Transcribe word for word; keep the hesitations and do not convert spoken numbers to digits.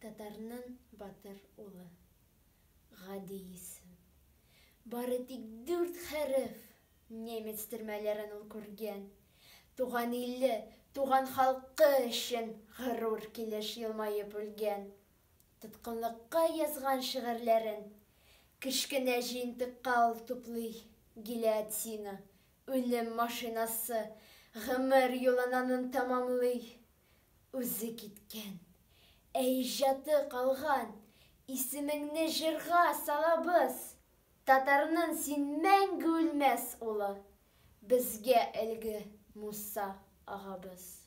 Татарның батыр улы. Гади исем. Бары тик дүрт хәреф. Немец төрмәләрен ул күргән. Туган иле, туган халкы өчен горур килеш елмаеп үлгән. Тоткынлыкка язган шигырьләрен кечкенә җыентыкка ул туплый. Гильотина, үлем машинасы, гомер юлын анын тамамлый. Үзе киткән, ә иҗаты калган. Исемеңне җырга салабыз. Татарның син мәңге үлмәс улы. Безгә әлге Муса агабыз.